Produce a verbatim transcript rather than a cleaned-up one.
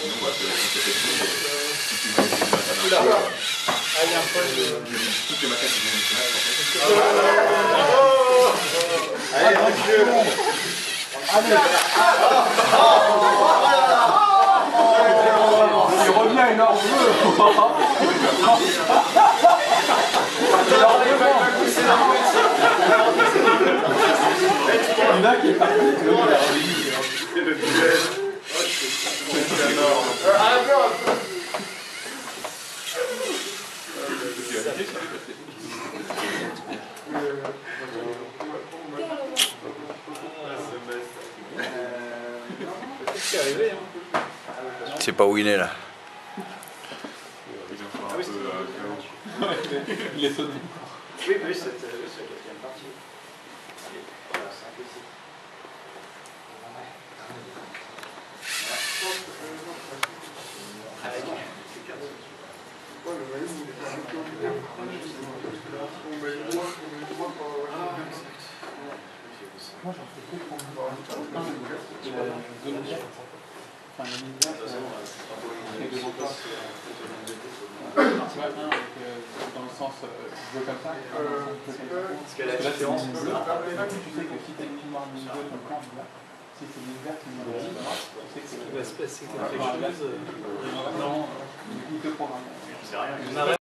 Ah, il y a un poche de... Toutes les maquettes. Allez, mon Dieu. Allez. Il revient énormément. Il y en a qui est parti. C'est pas où il est là. Il est sonné. Oui, oui, c'est la quatrième partie. Moi j'en fais que pour enfin, l'univers, c'est de repas. Tu vois, un avec, euh, dans le sens euh, jeu comme ça, parce que la différence, tu sais que si tu as une mémoire de jeu comme ça, si c'est l'univers qui nous dit, tu sais que c'est qui va se passer quelque chose. Non, du coup, te programme.